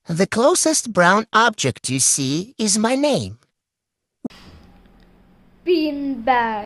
The closest brown object you see is my name. bEaNbAg.